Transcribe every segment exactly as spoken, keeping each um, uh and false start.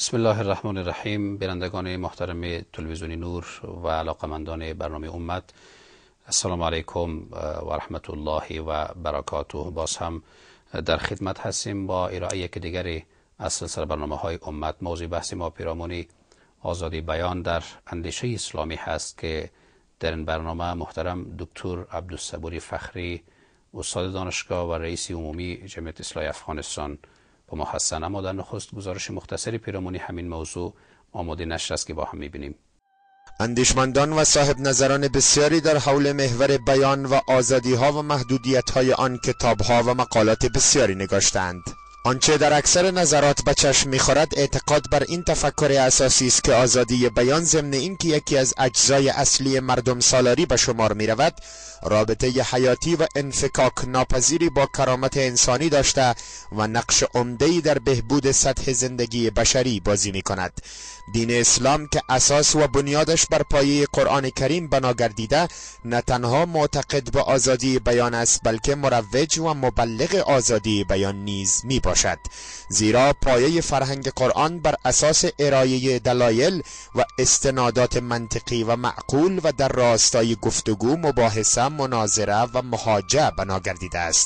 بسم الله الرحمن الرحیم. بینندگان محترم تلویزیون نور و علاقمندان برنامه امت، السلام علیکم و رحمت الله و برکاته. باز هم در خدمت هستیم با ارائه یک دیگری از سلسله برنامه های امت. موضوع بحث ما پیرامون آزادی بیان در اندیشه اسلامی هست که در این برنامه محترم دکتر عبدالصبور فخری، استاد دانشگاه و رئیس عمومی جمعیت اصلاح افغانستان با ما هستند. اما در نخست گزارش مختصری پیرامون همین موضوع آماده نشر است که با هم می‌بینیم. اندیشمندان و صاحب نظران بسیاری در حول محور بیان و آزادی ها و محدودیت های آن کتاب ها و مقالات بسیاری نگاشتند. آنچه در اکثر نظرات به چشم می‌خورد اعتقاد بر این تفکر اساسی است که آزادی بیان ضمن اینکه یکی از اجزای اصلی مردم سالاری به شمار می‌رود، رابطه حیاتی و انفکاک ناپذیری با کرامت انسانی داشته و نقش عمده‌ای در بهبود سطح زندگی بشری بازی می‌کند. دین اسلام که اساس و بنیادش بر پایه قرآن کریم بنا گردیده، نه تنها معتقد به آزادی بیان است بلکه مروج و مبلغ آزادی بیان نیز می باشد، زیرا پایه فرهنگ قرآن بر اساس ارائه دلایل و استنادات منطقی و معقول و در راستای گفتگو، مباحثه، مناظره و محاجه بنا گردیده است.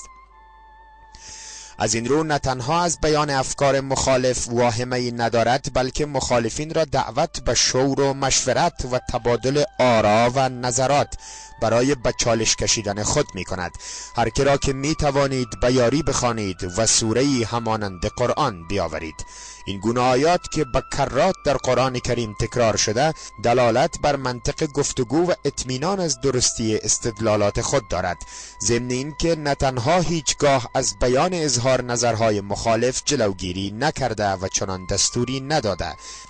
از این رو نه تنها از بیان افکار مخالف واهمه‌ای ندارد بلکه مخالفین را دعوت به شور و مشورت و تبادل آرا و نظرات برای به چالش کشیدن خود می کند. هر که را که می توانید به یاری بخوانید و سوره‌ای همانند قرآن بیاورید. این گونه آیات که به کرات در قرآن کریم تکرار شده دلالت بر منطق گفتگو و اطمینان از درستی استدلالات خود دارد، ضمن این که نه تنها هیچگاه از بیان اظهار نظرهای مخالف جلوگیری نکرده و چنان دستوری نداده،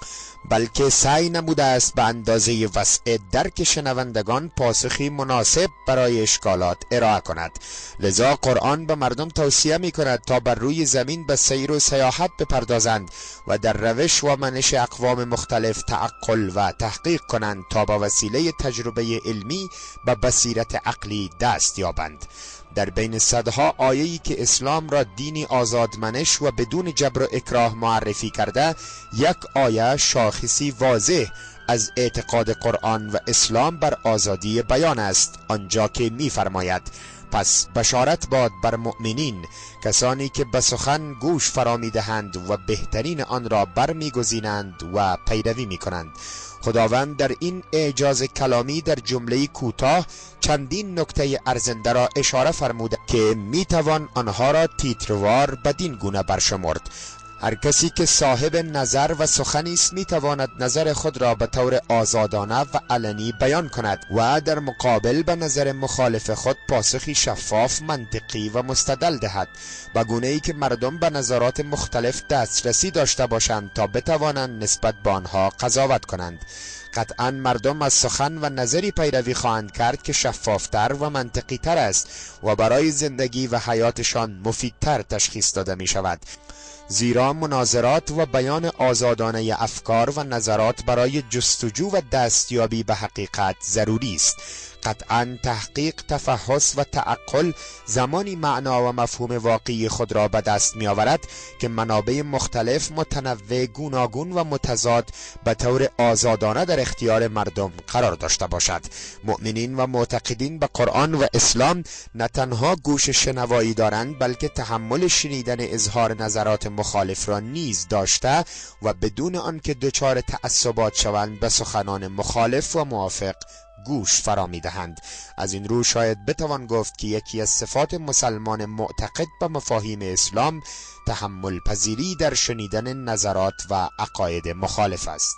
بلکه سعی نموده است به اندازه وسع درک شنوندگان پاسخی مناسب برای اشکالات ارائه کند. لذا قرآن به مردم توصیه می کند تا بر روی زمین به سیر و سیاحت بپردازند و در روش و منش اقوام مختلف تعقل و تحقیق کنند تا با وسیله تجربه علمی به بصیرت عقلی دست یابند. در بین صدها آیه‌ای که اسلام را دینی آزادمنش و بدون جبر و اکراه معرفی کرده، یک آیه شاخصی واضح از اعتقاد قرآن و اسلام بر آزادی بیان است، آنجا که می‌فرماید: پس بشارت باد بر مؤمنین، کسانی که به سخن گوش فرا می‌دهند و بهترین آن را برمی‌گزینند و پیروی می‌کنند. خداوند در این اعجاز کلامی در جمله کوتاه چندین نکته ارزنده را اشاره فرموده که میتوان آنها را تیتروار بدین گونه برشمرد. هر کسی که صاحب نظر و سخنی است میتواند نظر خود را به طور آزادانه و علنی بیان کند و در مقابل به نظر مخالف خود پاسخی شفاف، منطقی و مستدل دهد، به گونه‌ای که مردم به نظرات مختلف دسترسی داشته باشند تا بتوانند نسبت به آنها قضاوت کنند. قطعا مردم از سخن و نظری پیروی خواهند کرد که شفافتر و منطقی تر است و برای زندگی و حیاتشان مفیدتر تشخیص داده می شود، زیرا مناظرات و بیان آزادانه افکار و نظرات برای جستجو و دستیابی به حقیقت ضروری است. قطعا تحقیق، تفحص و تعقل زمانی معنا و مفهوم واقعی خود را به دست می آورد که منابع مختلف، متنوع، گوناگون و متضاد به طور آزادانه در اختیار مردم قرار داشته باشد. مؤمنین و معتقدین به قرآن و اسلام نه تنها گوش شنوایی دارند بلکه تحمل شنیدن اظهار نظرات مخالف را نیز داشته و بدون آنکه دچار تعصبات شوند به سخنان مخالف و موافق گوش فرا می‌دهند. از این رو شاید بتوان گفت که یکی از صفات مسلمان معتقد به مفاهیم اسلام تحمل پذیری در شنیدن نظرات و عقاید مخالف است.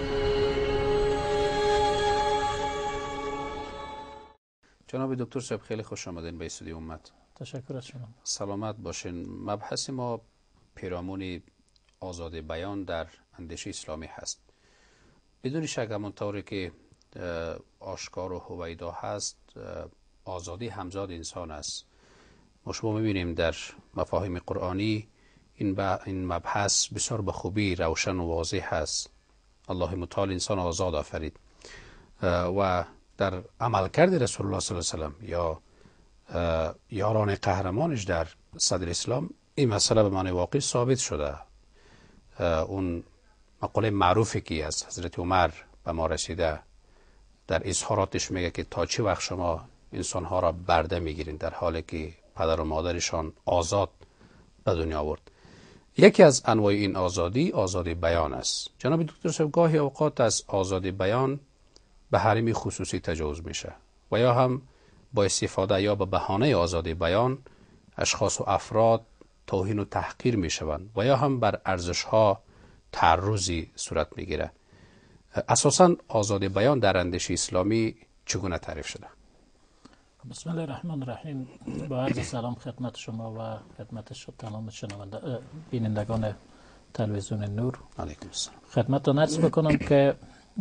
جناب دکتر صاحب، خیلی خوش آمدین به استودیو امت. تشکر از شما. سلامت باشین. مبحث ما پیرامون آزادی بیان در اندیشه اسلامی هست. بدون شک همونطوری که آشکار و هویدا هست، آزادی همزاد انسان است. ما شما می‌بینیم در مفاهیم قرآنی این این مبحث بسیار به خوبی روشن و واضح است. الله متعال انسان آزاد آفرید و در عملکرد رسول الله صلی الله علیه و سلم یا یاران قهرمانش در صدر اسلام این مسئله به معنی واقعی ثابت شده. اون مقوله معروفی که از حضرت عمر به ما رسیده، در اظهاراتش میگه که تا چه وقت شما انسانها را برده میگیرین در حالی که پدر و مادرشان آزاد به دنیا آورد. یکی از انواع این آزادی آزادی بیان است. جناب دکتر صاحب، گاهی اوقات از آزادی بیان به حریم خصوصی تجاوز میشه و یا هم با استفاده یا به بهانه آزادی بیان اشخاص و افراد توهین و تحقیر میشوند و یا هم بر ارزش‌ها تعرضی صورت میگیره. اساساً آزادی بیان در اندیشه اسلامی چگونه تعریف شده؟ بسم الله الرحمن الرحیم. با عرض سلام خدمت شما و خدمت تمام شنونده بینندگان تلویزیون نور. علیکم السلام. خدمتتون عرض بکنم که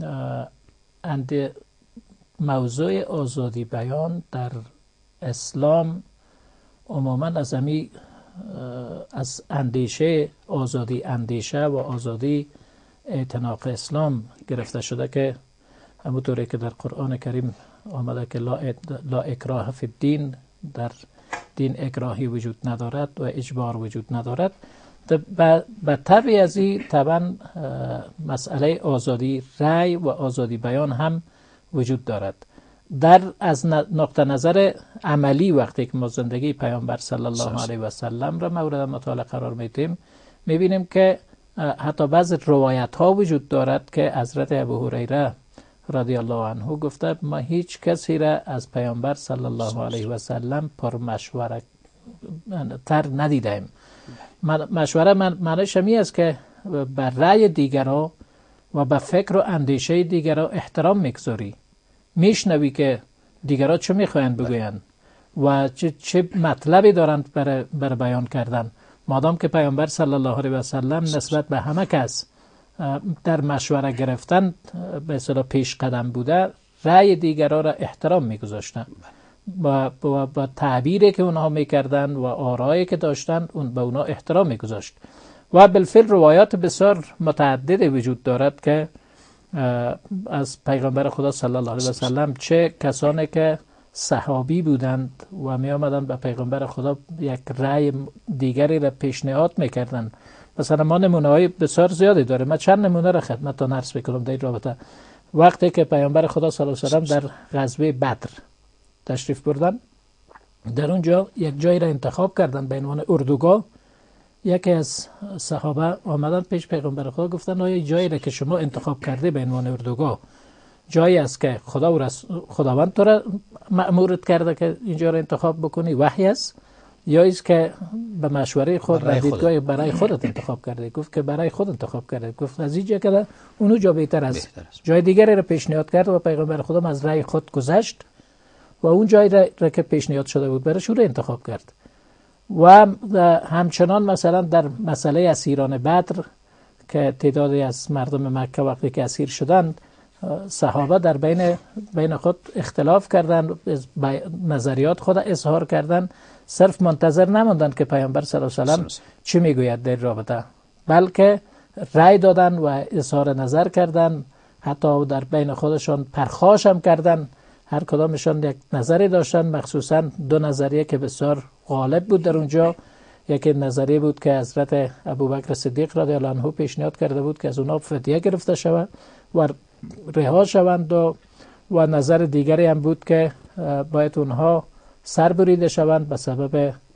اند موضوع آزادی بیان در اسلام عموما از امی از اندیشه آزادی اندیشه و آزادی اعتناق اسلام گرفته شده که همونطوری که در قرآن کریم آمده که لا اکراه فی الدین، در دین اکراهی وجود ندارد و اجبار وجود ندارد. به طبع از این طبعا مسئله آزادی رأی و آزادی بیان هم وجود دارد. در از نقطه نظر عملی وقتی که ما زندگی پیامبر صلی الله علیه و سلم را مورد مطالعه قرار میدیم، میبینیم که حتی بعض روایت ها وجود دارد که حضرت ابو هریره رضی الله عنه گفته ما هیچ کسی را از پیامبر صلی الله علیه و سلم پر مشوره تر ندیدیم. مشوره معنیش می است که بر رأی دیگران و به فکر و اندیشه دیگران احترام میگذاری، میشنوی که دیگران چه میخواین بگوین و چه, چه مطلبی دارند برای بر بیان کردن. مادام که پیامبر صلی الله علیه و سلم نسبت به همه کس در مشوره گرفتن به اصطلاح پیش قدم بوده، رأی دیگران را احترام میگذاشتن با, با, با تعبیری که اونها میکردن و آرایی که داشتن اون به اونها احترام میگذاشت. و بالفعل روایات بسیار متعدد وجود دارد که از پیغمبر خدا صلی الله علیه و سلم چه کسانی که صحابی بودند و می آمدند به پیغمبر خدا یک رأی دیگری را پیشنهاد میکردند. مثلا ما نمونه های بسیار زیادی داره. من چند نمونه را خدمتتون عرض میکنم در این رابطه. وقتی که پیامبر خدا صلی الله علیه و سلم در غزوه بدر تشریف بردن، در اونجا یک جایی را انتخاب کردن به عنوان اردوگاه. یکی از صحابه آمدن پیش پیغمبر خدا گفتن آیا جایی را که شما انتخاب کرده به عنوان اردوگاه جایی است که خدا و رسول خداوند تو را مأمورت کرده که اینجا را انتخاب بکنی، وحی است، یا است که به مشوره خود و دیدگاه برای خودت انتخاب کرده؟ گفت که برای خود انتخاب کرده. گفت از اینجا که اونو جا بهتر است. جای دیگری را پیشنهاد کرد و پیغمبر خدا از رأی خود گذشت و اون جایی را که پیشنهاد شده بود برای شروع انتخاب کرد. و همچنان مثلا در مسئله اسیران بدر که تعدادی از مردم مکه وقتی که اسیر شدند، صحابه در بین بین خود اختلاف کردند، نظریات خود اظهار کردند، صرف منتظر نماندند که پیامبر صلی الله علیه و سلم چی میگوید در رابطه، بلکه رأی دادن و اظهار نظر کردند. حتی در بین خودشان پرخاش هم کردند، هر کدامشان یک نظری داشتن، مخصوصا دو نظریه که بسیار غالب بود در اونجا. یکی نظریه بود که حضرت ابوبکر صدیق رضی الله عنه پیشنهاد کرده بود که از اونها فدیه گرفته شود و رها شوند، و و نظر دیگری هم بود که باید اونها سر بریده شوند به سبب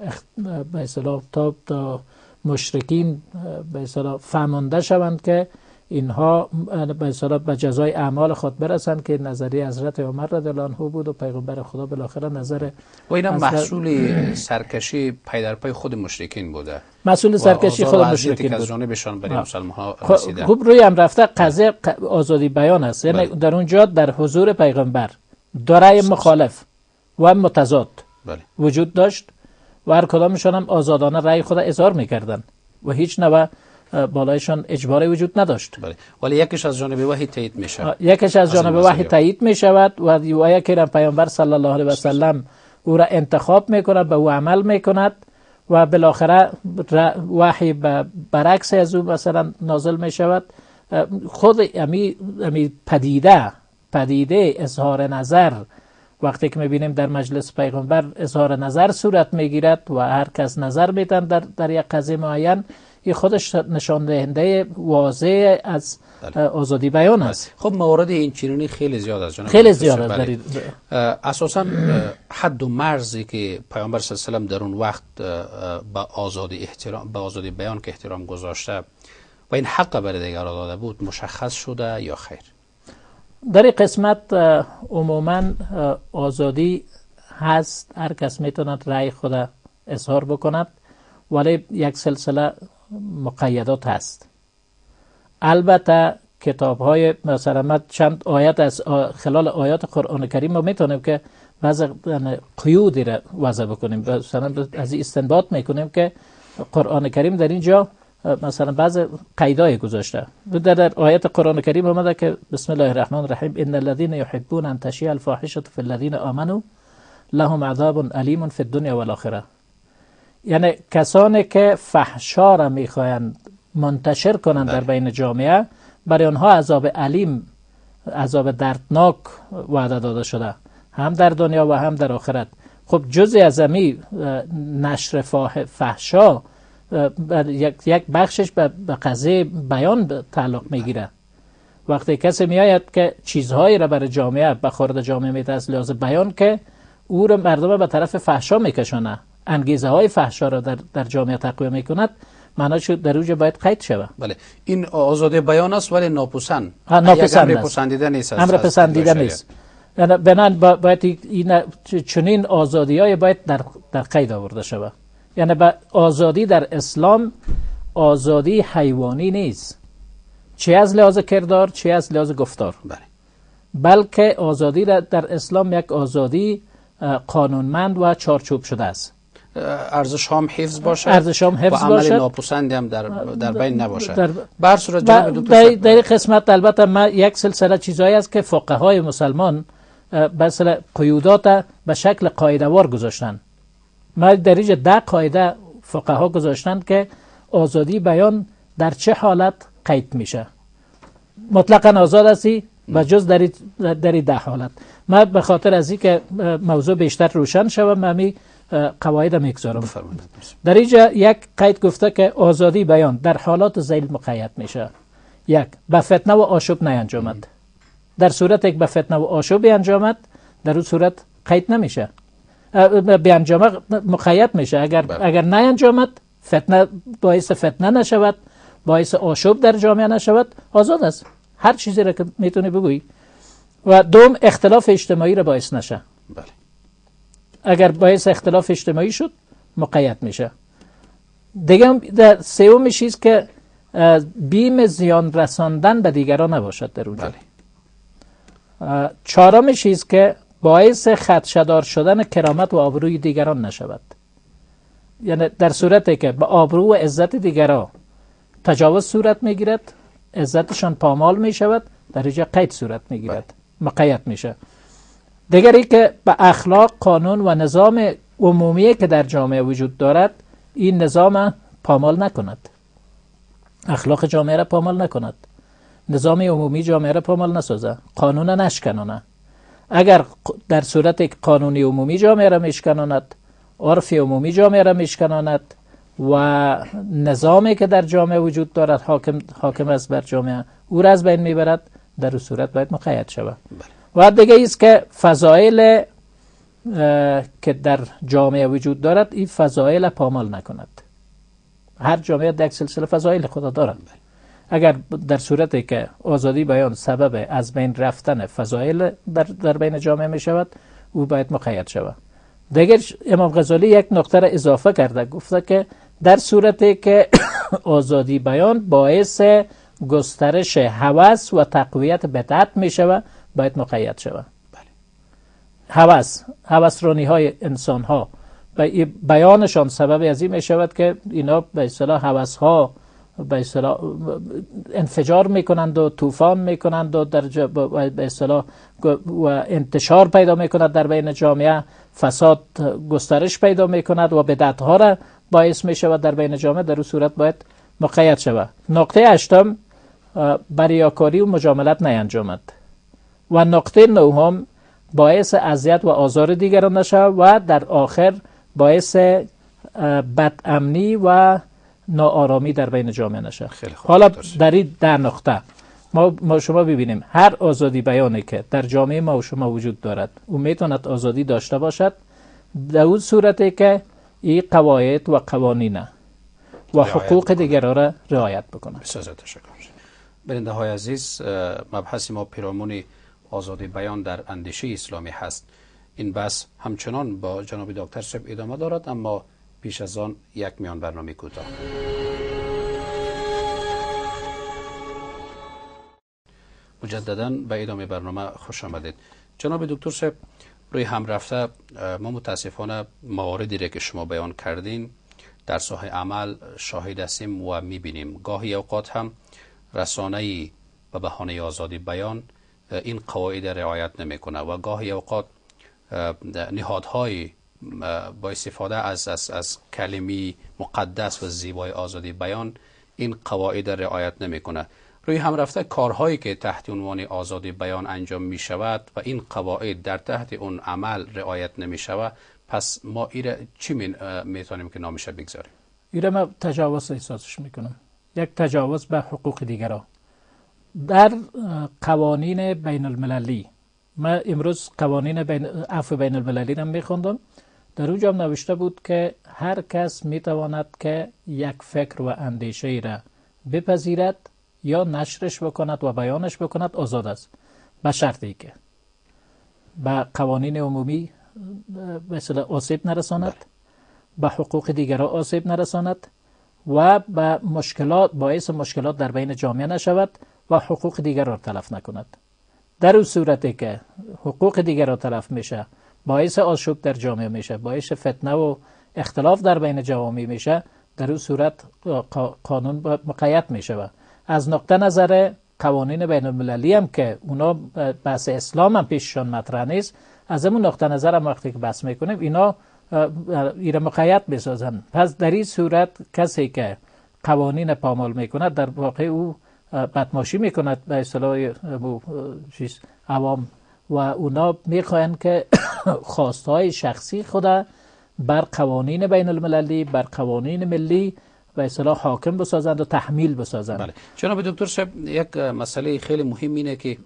به اصطلاح تا تا مشرکین به اصطلاح فهمانده شوند که اینها به اصطلاح به جزای اعمال خود برسند، که نظریه حضرت عمر رضی الله عنه بود و پیغمبر خدا بالاخره نظر و اینا محصول سرکشی پی در پی خود مشرکین بوده، محصول سرکشی خود مشرکین بود که از جانبشان برای مسلمان ها خب رسیده. خوب روی هم رفته قضیه آزادی بیان است. یعنی در اونجا در حضور پیغمبر دارای مخالف و متضاد بله. وجود داشت و هر کدامشان هم آزادانه رأی خود اظهار میکردن و هیچ نوع بالایشان اجباری وجود نداشت. بله. ولی یکیش از جانب وحی تایید می شود. یکیش از جانب وحی تایید می شود و یکی را پیامبر صلی الله علیه و سلم او را انتخاب می کند، به او عمل می کند و بالاخره وحی برعکس از او مثلا نازل می شود. خود امی امی پدیده پدیده اظهار نظر وقتی که میبینیم در مجلس پیغمبر اظهار نظر صورت میگیرد و هر کس نظر میتن در در یک قضیه معین، این خودش نشان دهنده واضح از آزادی بیان است. خب موارد این چنینی خیلی زیاد است جناب، خیلی زیاد است. اساسا حد و مرزی که پیامبر صلی الله علیه و سلم در اون وقت به آزادی احترام به آزادی بیان که احترام گذاشته و این حق برای دیگران داده بود مشخص شده یا خیر؟ در این قسمت عموما آزادی هست، هر کس میتوند رأی خود اظهار بکند، ولی یک سلسله مقیدات هست. البته کتاب های مثلا من چند آیت از خلال آیات قرآن کریم ما میتونیم که بعض قیودی را وضع بکنیم، مثلا از این استنباط میکنیم که قرآن کریم در اینجا مثلا بعض قیدای گذاشته. در, در آیت قرآن کریم اومده که بسم الله الرحمن الرحیم ان الذين يحبون ان تشيع الفاحشه في الذين آمنوا لهم عذاب علیم فی الدنیا والآخره. یعنی کسانی که فحشا را میخواهند منتشر کنند در بین جامعه، برای آنها عذاب علیم، عذاب دردناک وعده داده شده، هم در دنیا و هم در آخرت. خب جزء از امی نشر فحشا یک بخشش به قضیه بیان تعلق میگیره. وقتی کسی میآید که چیزهایی را برای جامعه به خورد جامعه میده از لحاظ بیان که او را مردم به طرف فحشا میکشونه، انگیزه های فحشا را در, در جامعه تقویه میکند، معناش در اوج باید قید شود. بله، این آزادی بیان است ولی ناپسند. ناپسند امر پسندیده نیست. امر پسندیده نیست. یعنی بنان باید این چنین آزادی‌های باید در در قید آورده شود. یعنی با آزادی در اسلام آزادی حیوانی نیست، چه از لحاظ کردار چه از لحاظ گفتار. بله. بلکه آزادی در اسلام یک آزادی قانونمند و چارچوب شده است. ارزش هم حفظ باشه، ارزش هم حفظ و باشه، عمل ناپسندی هم در در بین نباشه. در بر صورت جناب در در قسمت البته ما یک سلسله چیزایی است که فقهای مسلمان مثلا قیودات به شکل قاعده وار گذاشتن. ما در اینجا ده قاعده فقها گذاشتن که آزادی بیان در چه حالت قید میشه. مطلقاً آزاد هستی و جز در در ده حالت. ما به خاطر از اینکه موضوع بیشتر روشن شود من می قواعد میگذارم. در اینجا یک قید گفته که آزادی بیان در حالات ذیل مقید میشه. یک، به فتنه و آشوب نینجامد. در صورت یک به فتنه و آشوب انجامد در اون صورت قید نمیشه، به انجام مقید میشه. اگر بله. اگر نینجامد، فتنه باعث فتنه نشود، باعث آشوب در جامعه نشود، آزاد است، هر چیزی را که میتونی بگویی. و دوم، اختلاف اجتماعی را باعث نشه. بله. اگر باعث اختلاف اجتماعی شد مقید میشه. دیگه در سوم چیز که بیم زیان رساندن به دیگران نباشد در اونجا. بله. چهارم چیز که باعث خدشه‌دار شدن کرامت و آبروی دیگران نشود. یعنی در صورتی که به آبرو و عزت دیگران تجاوز صورت میگیرد، عزتشان پامال میشود، در اینجا قید صورت میگیرد، مقید میشه. دیگری که به اخلاق، قانون و نظام عمومی که در جامعه وجود دارد این نظام پامال نکند، اخلاق جامعه را پامال نکند، نظام عمومی جامعه را پامال نسازه، قانون نشکنانه. اگر در صورت که قانونی عمومی جامعه را میشکناند، عرف عمومی جامعه را میشکناند و نظامی که در جامعه وجود دارد حاکم حاکم است بر جامعه او را از بین میبرد، در اون صورت باید مقید شود. و دیگه ایست که فضایل که در جامعه وجود دارد این فضایل پامال نکند. هر جامعه در یک سلسله فضایل خدا دارد. اگر در صورتی که آزادی بیان سبب از بین رفتن فضایل در, در بین جامعه می شود، او باید مقید شود. دیگر امام غزالی یک نکته را اضافه کرده، گفته که در صورتی که آزادی بیان باعث گسترش هوس و تقویت بدعت می شود، باید مقید شود. هوس، هوسرانی های انسان ها و بیانشان سبب از این می شود که اینا به اصطلاح هوس ها به اصطلاح انفجار میکنند و طوفان میکنند و در به اصطلاح و انتشار پیدا میکند در بین جامعه، فساد گسترش پیدا میکند و بدعت ها را باعث میشود در بین جامعه، در اون صورت باید مقید شود. نقطه هشتم، بریاکاری و مجاملت نینجامد. و نقطه نهم، باعث اذیت و آزار دیگران نشود و در آخر باعث بدامنی و ناآرامی در بین جامعه نشه. خیلی خوب. حالا در این در نقطه ما ما شما ببینیم هر آزادی بیانی که در جامعه ما و شما وجود دارد او میتواند آزادی داشته باشد در اون صورتی که این قواعد و قوانین و حقوق دیگران را رعایت بکنه. بسیار تشکر. بیننده های عزیز، مبحث ما پیرامون آزادی بیان در اندیشه اسلامی هست. این بحث همچنان با جناب دکتر صاحب ادامه دارد، اما پیش از آن یک میان برنامه کوتاه. مجددا به ادامه برنامه خوش آمدید. جناب دکتر صاحب، روی هم رفته ما متاسفانه مواردی را که شما بیان کردین در ساحه عمل شاهد هستیم و میبینیم. گاهی اوقات هم رسانه‌ای به بهانه آزادی بیان این قواعد رعایت نمیکنه و گاهی اوقات نهادهای با استفاده از از از کلمه مقدس و زیبای آزادی بیان این قواعد رعایت نمیکنه. روی هم رفته کارهایی که تحت عنوان آزادی بیان انجام می شود و این قواعد در تحت اون عمل رعایت نمی شود، پس ما ایره چی میتونیم که نامش بگذاریم؟ ایره ما تجاوز احساسش میکنم، یک تجاوز به حقوق دیگران. در قوانین بین المللی، من امروز قوانین بین عفو بین المللی را میخوندم، در اونجا هم نوشته بود که هر کس میتواند که یک فکر و اندیشه ای را بپذیرد یا نشرش بکند و بیانش بکند آزاد است، به شرطی که به قوانین عمومی مثلا آسیب نرساند، به حقوق دیگران آسیب نرساند و به مشکلات باعث مشکلات در بین جامعه نشود و حقوق دیگر را تلف نکند. در اون صورتی که حقوق دیگر را تلف میشه، باعث آشوب در جامعه میشه، باعث فتنه و اختلاف در بین جوامع میشه، در اون صورت قانون مقید میشه. از نقطه نظر قوانین بین المللی هم که اونا بحث اسلام هم پیششان مطرح نیست، از همون نقطه نظر هم وقتی که بحث میکنیم اینا ایره مقید بسازن. پس در این صورت کسی که قوانین پامال میکنه در واقع او بدماشی میکند به اصطلاح چیز عوام و اونا میخواین که خواستهای شخصی خود بر قوانین بین المللی، بر قوانین ملی به اصطلاح حاکم بسازند و تحمیل بسازند. بله. جناب دکتر صاحب، یک مسئله خیلی مهم اینه که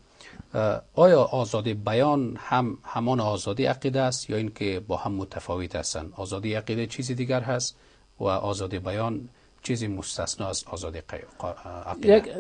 آیا آزادی بیان هم همان آزادی عقیده است یا اینکه با هم متفاوت هستند؟ آزادی عقیده چیزی دیگر هست و آزادی بیان چیزی مستثنا از آزادی عقیده. یک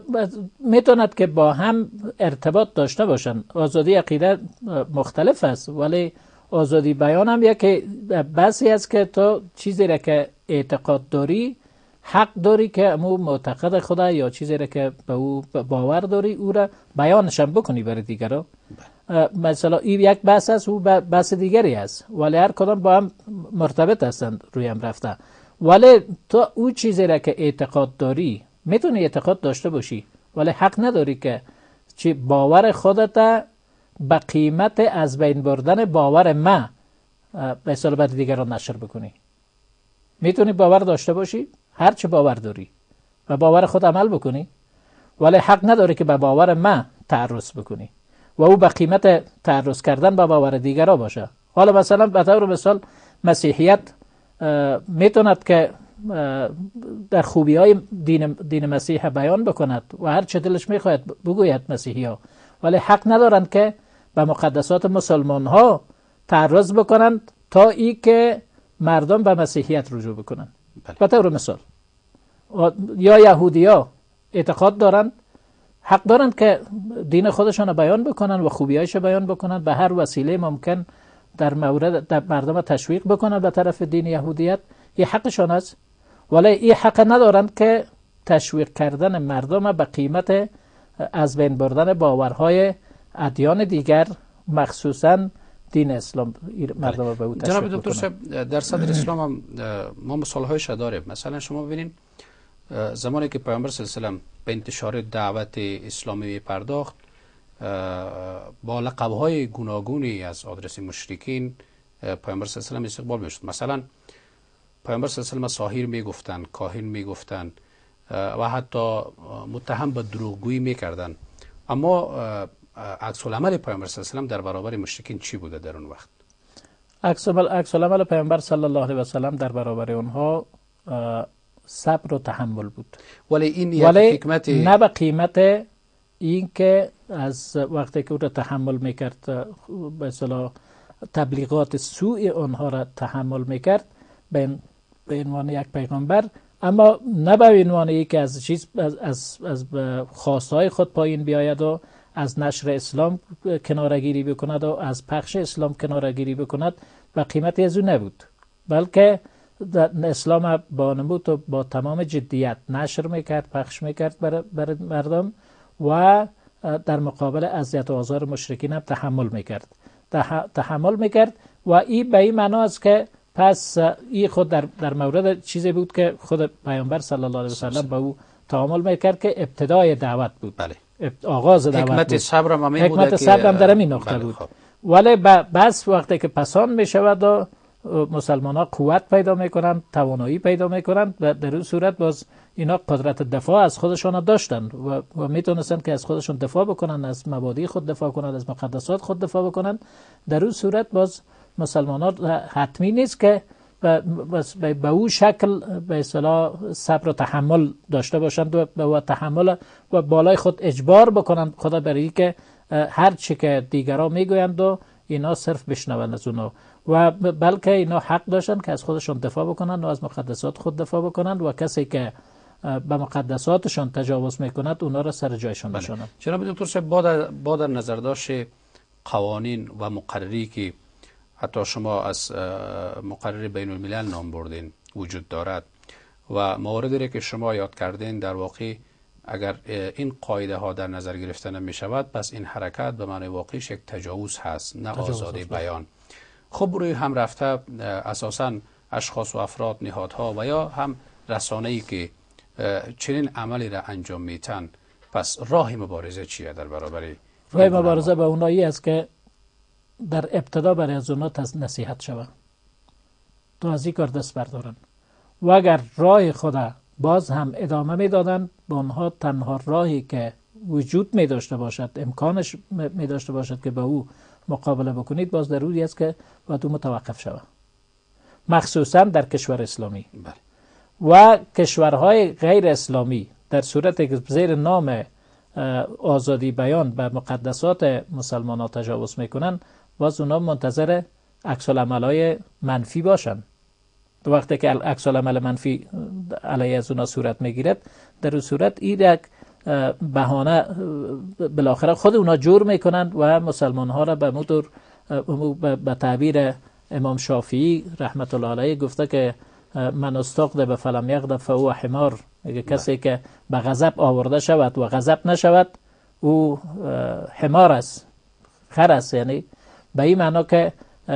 میتوند که با هم ارتباط داشته باشند. آزادی عقیده مختلف است ولی آزادی بیان هم یک بحثی است که تو چیزی را که اعتقاد داری حق داری که امو معتقد خدا یا چیزی را که به او باور داری او را بیانش هم بکنی برای دیگران. مثلا این یک بحث است و بحث دیگری است ولی هر کدام با هم مرتبط هستند روی هم رفته. ولی تو او چیزی را که اعتقاد داری میتونی اعتقاد داشته باشی ولی حق نداری که چی باور خودت به قیمت از بین بردن باور ما به اصطلاح بر دیگران نشر بکنی. میتونی باور داشته باشی، هر چه باور داری و باور خود عمل بکنی ولی حق نداری که به باور ما تعرض بکنی و او به قیمت تعرض کردن به باور دیگران باشه. حالا مثلا به طور مثال مسیحیت میتوند که در خوبی های دین, دین مسیح بیان بکند و هر چه دلش میخواهد بگوید مسیحی ها، ولی حق ندارند که به مقدسات مسلمان ها تعرض بکنند تا ای که مردم به مسیحیت رجوع بکنند. به طور مثال یا یهودی ها اعتقاد دارند حق دارند که دین خودشان بیان بکنند و خوبیایش بیان بکنند، به هر وسیله ممکن در مورد در مردم تشویق بکنند به طرف دین یهودیت، این حقشان است. ولی این حق ندارند که تشویق کردن مردم به قیمت از بین بردن باورهای ادیان دیگر مخصوصا دین اسلام مردم به او تشویق جناب دکتر صاحب، در صدر اسلام هم ما مثال‌هایش داریم. مثلا شما ببینید زمانی که پیامبر صلی الله علیه و آله به انتشار دعوت اسلامی پرداخت، با لقب‌های گوناگونی از آدرس مشرکین پیامبر صلی الله علیه و آله استقبال می‌شد. مثلا پیامبر صلی الله علیه و آله ساحر میگفتن، کاهن میگفتن و حتی متهم به دروغگویی میکردن. اما عکس العمل پیامبر صلی الله علیه و آله در برابر مشرکین چی بوده در اون وقت؟ عکس العمل پیامبر صلی الله علیه و آله در برابر اونها صبر و تحمل بود. ولی این یک ولی حکمت نه به قیمت این که از وقتی که او را تحمل میکرد به اصطلاح تبلیغات سوء آنها را تحمل میکرد به عنوان یک پیغمبر، اما نه به عنوان که از چیز از از, از خواستهای خود پایین بیاید و از نشر اسلام کنارگیری بکند و از پخش اسلام کنارگیری بکند، به قیمتی از او نبود، بلکه اسلام با نمود و با تمام جدیت نشر میکرد، پخش میکرد برای بر مردم و در مقابل اذیت و آزار مشرکین هم تحمل میکرد تحمل میکرد و این به این معنا است که پس این خود در, در مورد چیزی بود که خود پیامبر صلی الله علیه و سلم با او تعامل میکرد که ابتدای دعوت بود. بله. آغاز دعوت حکمت بود. صبر هم همین حکمت صبر هم در همین نقطه بله بود. خب. ولی بس وقتی که پسان میشود و مسلمان ها قوت پیدا میکنند، توانایی پیدا میکنند و در این صورت باز اینا قدرت دفاع از خودشان داشتند و, و میتونستند که از خودشون دفاع بکنند، از مبادی خود دفاع کنند، از مقدسات خود دفاع بکنند. در این صورت باز مسلمان ها حتمی نیست که به او شکل به اصطلاح صبر و تحمل داشته باشند و, و تحمل و بالای خود اجبار بکنند خدا برای که هر چی که دیگران میگویند و اینا صرف بشنوند از اونا، و بلکه اینا حق داشتن که از خودشون دفاع بکنند و از مقدسات خود دفاع بکنند و کسی که به مقدساتشان تجاوز میکند اونا را سر جایشان بشانند. جناب دکتر صاحب با در, با در نظر داشت قوانین و مقرری که حتی شما از مقرر بین الملل نام بردین وجود دارد و مواردی که شما یاد کردین، در واقع اگر این قاعده ها در نظر گرفته نمی شود پس این حرکت به معنی واقعیش یک تجاوز هست، نه آزادی بیان. خب روی هم رفته اساساً اشخاص و افراد، نهادها و یا هم رسانه‌ای که چنین عملی را انجام میتن، پس راه مبارزه چیه در برابر راه مبارزه؟ به اونایی است که در ابتدا برای از اونا نصیحت شود تا از این کار دست بردارن و اگر راه خدا باز هم ادامه میدادن، به اونها تنها راهی که وجود می داشته باشد، امکانش می داشته باشد که به او مقابله بکنید، باز ضروری است که باید او متوقف شود، مخصوصا در کشور اسلامی. بله. و کشورهای غیر اسلامی در صورتی که زیر نام آزادی بیان به مقدسات مسلمان ها تجاوز میکنن، باز اونا منتظر عکس العمل‌های منفی باشن. وقتی که عکس العمل منفی علیه از اونا صورت میگیرد، در اون صورت این یک بهانه بالاخره خود اونا جور میکنند و مسلمان ها را به مدور به تعبیر امام شافعی رحمت الله علیه گفته که من استقد به فلم یغضب فهو حمار. میگه کسی که به غضب آورده شود و غضب نشود او حمار است، خر است. یعنی به این معنا که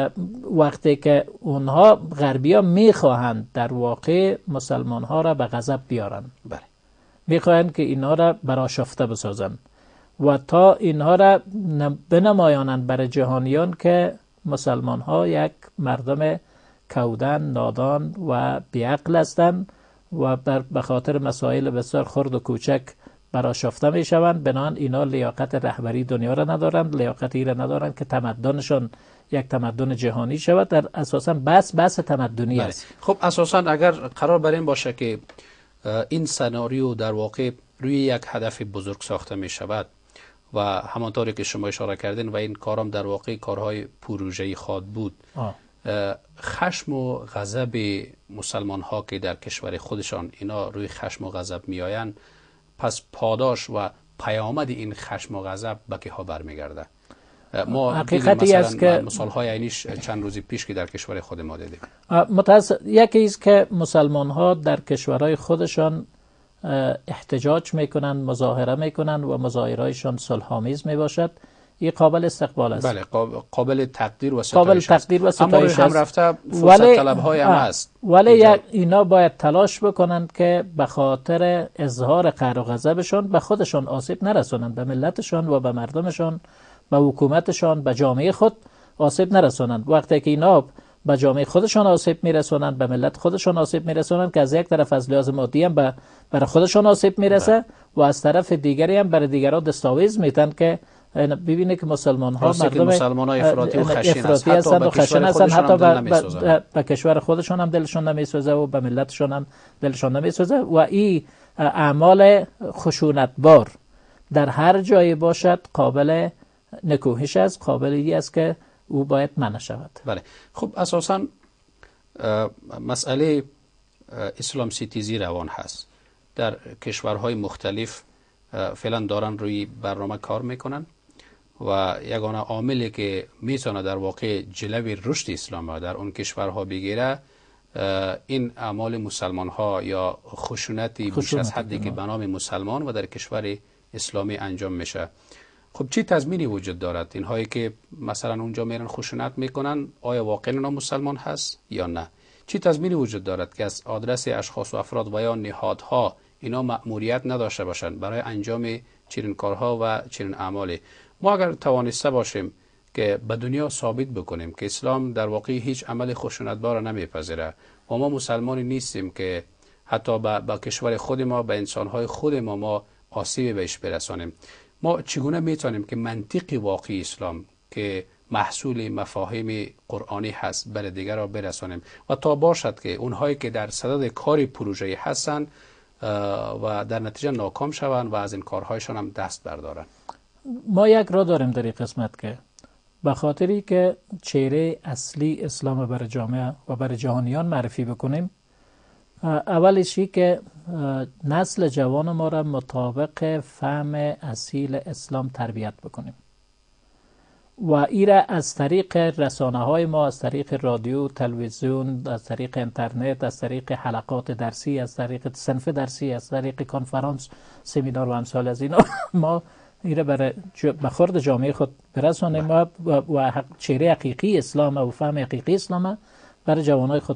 وقتی که اونها غربی ها میخواهند در واقع مسلمان ها را به غضب بیارن، بله، میخواهند که اینها را برآشفته بسازند و تا اینها را بنمایانند برای جهانیان که مسلمان ها یک مردم کودن، نادان و بیعقل هستند و به خاطر مسائل بسیار خرد و کوچک برآشفته می شوند. بنابراین اینا لیاقت رهبری دنیا را ندارند، لیاقت ای را ندارند که تمدنشان یک تمدن جهانی شود. در اساسا بس بس تمدنی بله. است. خب اساسا اگر قرار بر این باشه که این سناریو در واقع روی یک هدف بزرگ ساخته می شود و همانطوری که شما اشاره کردین و این کارم در واقع کارهای پروژه‌ای خواد بود، آه. خشم و غضب مسلمان ها که در کشور خودشان اینا روی خشم و غضب می آیند، پس پاداش و پیامد این خشم و غضب به که ها برمیگرده؟ ما حقیقتی است که مثال های اینیش چند روزی پیش که در کشور خود ما دیدیم. متاسف یکی است که مسلمان ها در کشورهای خودشان احتجاج میکنند، مظاهره میکنند و مظاهرهایشان صلح‌آمیز میباشد. این قابل استقبال است. بله، قابل تقدیر و ستایش قابل تقدیر و ستایش است. اما هم رفته فرصت طلب های هم هست. ولی اینا باید تلاش بکنند که به خاطر اظهار قهر و غضبشان به خودشان آسیب نرسانند، به ملتشان و به مردمشان، به حکومتشان، به جامعه خود آسیب نرسانند. وقتی که اینا به جامعه خودشان آسیب میرسونند، به ملت خودشان آسیب میرسونند که از یک طرف از لحاظ مادی هم به برای خودشان آسیب میرسه و از طرف دیگری هم برای دیگرها دستاویز میتن که ببینه که مسلمان ها مردم مسلمان ها افراطی و خشن هستند و خشن هستند، حتی به کشور خودشون هم دلشون نمیسوزه و به ملتشون هم دلشون نمیسوزه و این اعمال خشونتبار در هر جایی باشد قابل نکوهش است، قابلی است که او باید منع شود. بله. خب اساساً مسئله اسلام ستیزی روان هست در کشورهای مختلف، فعلا دارن روی برنامه کار میکنن و یگانه عاملی که میتونه در واقع جلوی رشد اسلام در اون کشورها بگیره این اعمال مسلمان ها یا خشونتی بیش از حدی که به نام مسلمان و در کشور اسلامی انجام میشه. خب چی تضمینی وجود دارد اینهایی که مثلا اونجا میرن خشونت میکنن آیا واقعا اونا مسلمان هست یا نه؟ چی تضمینی وجود دارد که از آدرس اشخاص و افراد و یا نهادها اینا مأموریت نداشته باشند برای انجام چنین کارها و چنین اعمالی؟ ما اگر توانسته باشیم که به دنیا ثابت بکنیم که اسلام در واقع هیچ عمل خشونتبار نمیپذیره و ما مسلمانی نیستیم که حتی با, با کشور خود ما، به انسانهای خود ما ما آسیبی بهش برسانیم، ما چگونه میتونیم که منطق واقعی اسلام که محصول مفاهیم قرآنی هست برای دیگر را برسانیم و تا باشد که اونهایی که در صدد کار پروژه هستند و در نتیجه ناکام شوند و از این کارهایشان هم دست بردارن. ما یک را داریم در این قسمت که به خاطری که چهره اصلی اسلام برای جامعه و برای جهانیان معرفی بکنیم، اولشی که نسل جوان ما را مطابق فهم اصیل اسلام تربیت بکنیم و ایره از طریق رسانه های ما، از طریق رادیو، تلویزیون، از طریق اینترنت، از طریق حلقات درسی، از طریق صنف درسی، از طریق کنفرانس، سمینار و امثال از اینا ما ایره برای بخورد جامعه خود برسانیم و, و چهره حقیقی اسلام و فهم حقیقی اسلام برای جوانای خود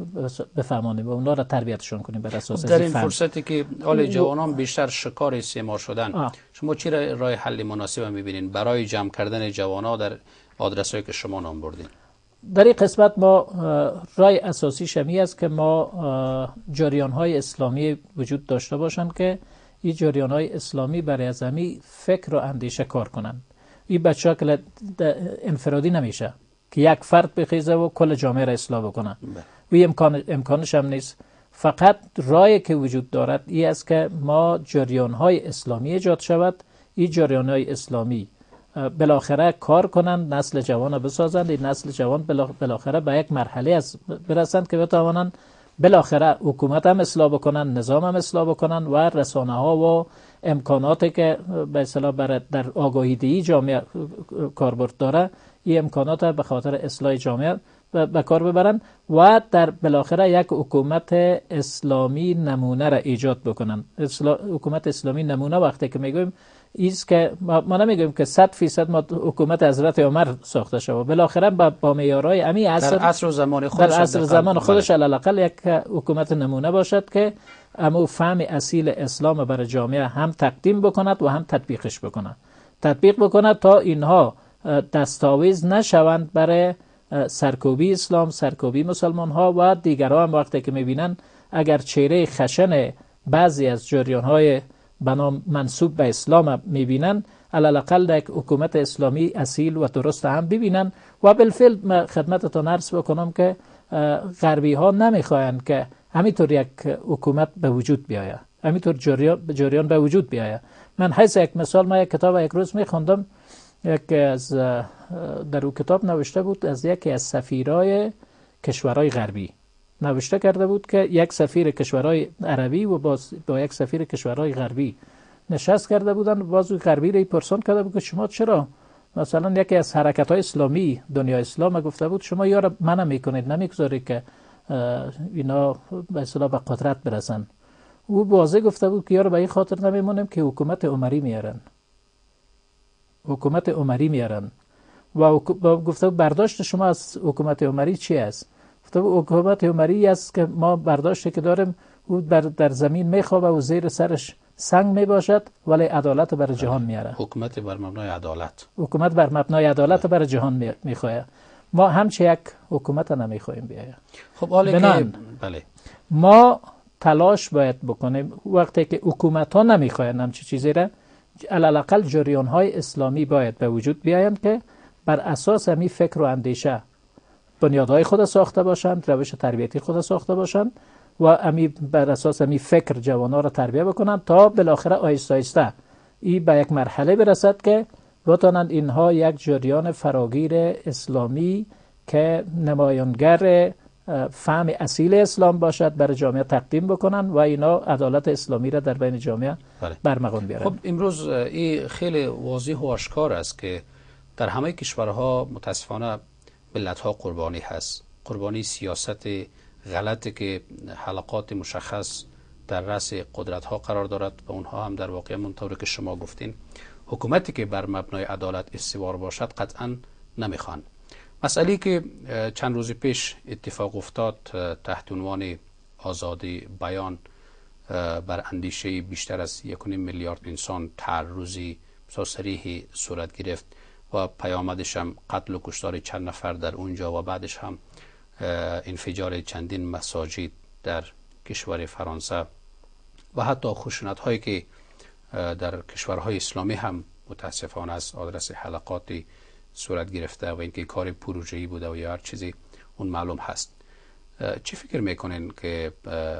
بفهمانیم و اونا را تربیتشون کنیم بر اساس در این فرصتی که حال جوانان بیشتر شکار استعمار شدن آه. شما چی راه حل مناسب میبینین برای جمع کردن جوانا در آدرسایی که شما نام بردین؟ در این قسمت ما راه اساسی شمی است که ما جریان‌های اسلامی وجود داشته باشند که این جریان‌های اسلامی برای از همی فکر و اندیشه کار کنند. این به شکل انفرادی نمیشه که یک فرد بخیزه و کل جامعه را اصلاح بکنه و امکان امکانش هم نیست. فقط راهی که وجود دارد این است که ما جریان‌های اسلامی ایجاد شود، این جریان‌های اسلامی بالاخره کار کنند، نسل جوان بسازند، این نسل جوان بالاخره به یک مرحله از برسند که بتوانند بالاخره حکومت هم اصلاح بکنن، نظام هم اصلاح بکنن و رسانه ها و امکاناتی که به اصطلاح در آگاهی دهی جامعه کاربرد داره این امکانات به خاطر اصلاح جامعه به کار ببرن و در بالاخره یک حکومت اسلامی نمونه را ایجاد بکنن. حکومت اسلامی نمونه وقتی که میگویم ایست که ما, ما نمیگویم که صد فیصد ما حکومت حضرت عمر ساخته شود، بالاخره با معیارهای امی عصر در عصر و زمان خودش در عصر زمان خودش علاقل یک حکومت نمونه باشد که اما فهم اصیل اسلام برای جامعه هم تقدیم بکند و هم تطبیقش بکند تطبیق بکند تا اینها دستاویز نشوند برای سرکوبی اسلام، سرکوبی مسلمان ها و دیگرها هم وقتی که میبینن اگر چهره خشن بعضی از جریان های بنام منسوب به اسلام میبینن علاقل یک حکومت اسلامی اصیل و درست هم ببینن و بالفعل من خدمتتون عرض بکنم که غربی ها نمیخواین که همینطور یک حکومت به وجود بیاید، همینطور جریان جریان به وجود بیاید. من حیث یک مثال ما یک کتاب یک روز میخوندم، یکی از در اون کتاب نوشته بود از یکی از سفیرای کشورهای غربی نوشته کرده بود که یک سفیر کشورهای عربی و با, با یک سفیر کشورهای غربی نشست کرده بودن و بازو غربی را پرسان کرده بود که شما چرا مثلا یکی از حرکت‌های اسلامی دنیا اسلام گفته بود شما یارو منع میکنید نمیگذارید که اینا به اصطلاح به قدرت برسن. او واضح گفته بود که یارو به این خاطر نمیمونیم که حکومت عمری میارن حکومت عمری میارن و گفته بود برداشت شما از حکومت عمری چی است؟ گفته بود حکومت عمری است که ما برداشتی که داریم او در زمین میخوابه و زیر سرش سنگ میباشد ولی عدالت بر جهان میاره. حکومت بر مبنای عدالت حکومت بر مبنای عدالت بر جهان میخواه. ما همچه یک حکومت نمیخوایم بیاید. خب حالا که بله ما تلاش باید بکنیم وقتی که حکومت ها نمیخواین همچی چیزی را، علالاقل جریان های اسلامی باید به وجود بیایند که بر اساس همی فکر و اندیشه بنیادهای خود ساخته باشند، روش تربیتی خود ساخته باشند و همی بر اساس همی فکر جوانها را تربیه بکنند تا بالاخره آیسته آیسته این به یک مرحله برسد که بتوانند اینها یک جریان فراگیر اسلامی که نمایانگر فهم اصیل اسلام باشد برای جامعه تقدیم بکنن و اینا عدالت اسلامی را در بین جامعه برمغان بیارن. خب امروز این خیلی واضح و آشکار است که در همه کشورها متاسفانه ملت‌ها قربانی هست، قربانی سیاست غلطی که حلقات مشخص در رأس قدرت‌ها قرار دارد و اونها هم در واقع منطوری که شما گفتین حکومتی که بر مبنای عدالت استوار باشد قطعا نمیخوان. مسئله که چند روز پیش اتفاق افتاد تحت عنوان آزادی بیان بر اندیشه بیشتر از یک و نیم میلیارد انسان تعرضی صریح صورت گرفت و پیامدش هم قتل و کشتار چند نفر در اونجا و بعدش هم انفجار چندین مساجد در کشور فرانسه و حتی خشونت هایی که در کشورهای اسلامی هم متاسفانه از آدرس حلقاتی صورت گرفته و اینکه کار پروژه‌ای بوده و یا هر چیزی اون معلوم هست. چی فکر میکنین که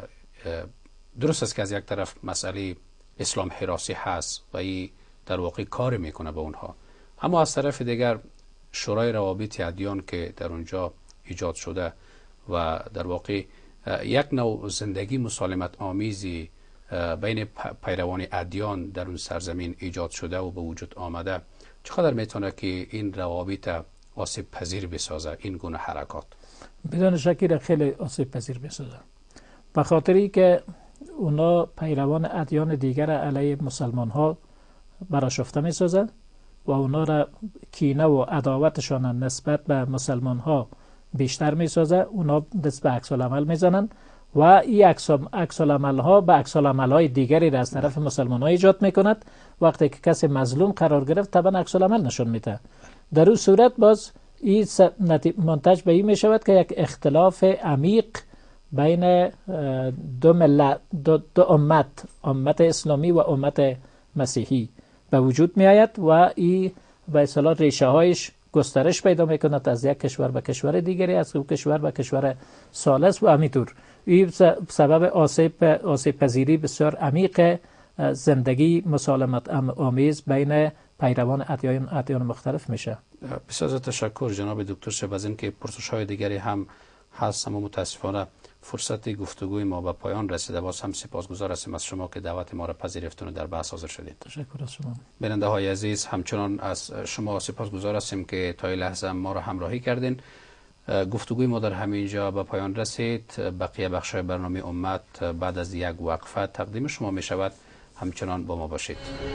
درست است که از یک طرف مسئله اسلام حراسی هست و این در واقع کار میکنه به اونها، اما از طرف دیگر شورای روابط ادیان که در اونجا ایجاد شده و در واقع یک نوع زندگی مسالمت آمیزی بین پیروان ادیان در اون سرزمین ایجاد شده و به وجود آمده، چقدر میتونه که این روابط آسیب پذیر بسازه این گونه حرکات؟ بدون شکی خیلی آسیب پذیر بسازه، به خاطری که اونا پیروان ادیان دیگر علیه مسلمان ها براشفته میسازه و اونا را کینه و عداوتشان نسبت به مسلمان ها بیشتر میسازه، اونا دست به عکس العمل میزنن و این عکس العمل ها به عکس العمل های دیگری را از طرف مسلمان ها ایجاد میکند. وقتی که کسی مظلوم قرار گرفت طبعا عکس العمل نشون میده. در اون صورت باز این منتج به این میشود که یک اختلاف عمیق بین دو ملت دو, دو امت امت اسلامی و امت مسیحی به وجود می آید و این به اصطلاح ریشه هایش گسترش پیدا می کند از یک کشور به کشور دیگری، از یک کشور به کشور ثالث و همینطور. این سبب آسیب آسیب پذیری بسیار عمیق زندگی مسالمت آمیز بین پیروان ادیان ادیان مختلف میشه. بسیار تشکر جناب دکتر شب از این که پرسش های دیگری هم هست، اما متاسفانه فرصت گفتگوی ما به پایان رسیده. باز هم سپاسگزار هستیم از شما که دعوت ما را پذیرفتون و در بحث حاضر شدید. تشکر از شما. بیننده های عزیز همچنان از شما سپاسگزار هستیم که تا این لحظه ما را همراهی کردین. گفتگوی ما در همینجا به پایان رسید. بقیه بخش برنامه امت بعد از یک وقفه تقدیم شما می شود. همچنان با ما باشید.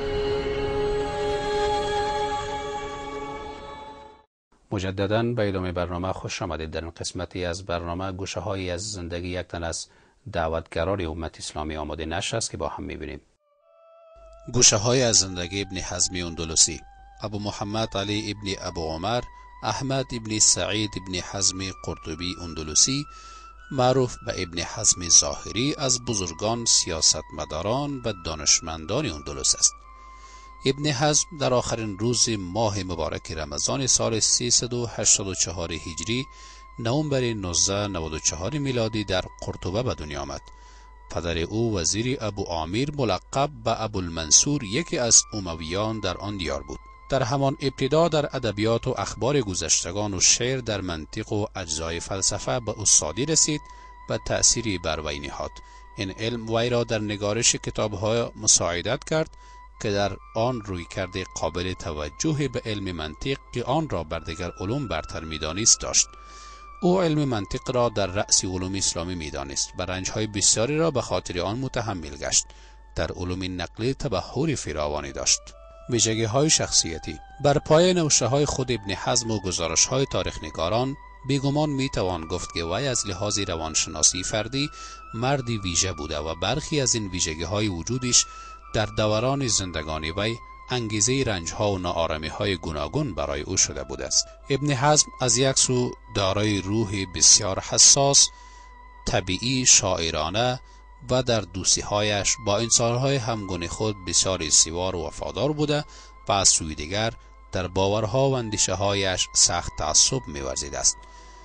مجدداً به ادامه برنامه خوش آمدید. در این قسمتی از برنامه گوشه هایی از زندگی یک تن از دعوتگران امت اسلامی آماده نشده است که با هم می‌بینیم. گوشه های از زندگی ابن حزم اندلسی. ابو محمد علی ابن ابو عمر احمد ابن سعید ابن حزم قرطبی اندلسی، معروف به ابن حزم ظاهری، از بزرگان سیاستمداران و دانشمندان اندلس است. ابن حزم در آخرین روز ماه مبارک رمضان سال سیصد و هشتاد و چهار هجری نوامبر نوزده صد و نود و چهار میلادی در قرطبه به دنیا آمد. پدر او وزیر ابو عامر ملقب به ابو المنصور یکی از امویان در آن دیار بود. در همان ابتدا در ادبیات و اخبار گذشتگان و شعر در منطق و اجزای فلسفه به استادی رسید و تأثیری بر وی نهاد. این علم وی را در نگارش کتاب‌ها مساعدت کرد که در آن روی کرده قابل توجه به علم منطق که آن را بر دیگر علوم برتر می‌دانست داشت. او علم منطق را در رأس علوم اسلامی می‌دانست و رنج‌های بسیاری را به خاطر آن متحمل گشت. در علوم نقلی تبحر فراوانی داشت. ویژگی‌های شخصیتی. بر پایه نوشته‌های خود ابن حزم و گزارش‌های تاریخ‌نگاران بیگمان میتوان گفت که وی از لحاظ روانشناسی فردی مردی ویژه بوده و برخی از این ویژگی‌های وجودش در دوران زندگانی وی انگیزه رنج‌ها و ناآرامی‌های گوناگون برای او شده بوده است. ابن حزم از یک سو دارای روح بسیار حساس، طبیعی، شاعرانه، و در دوستی‌هایش با انسان‌های همگون خود بسیار سیوار و وفادار بوده و از سوی دیگر در باورها و اندیشه‌هایش سخت تعصب می‌ورزید است.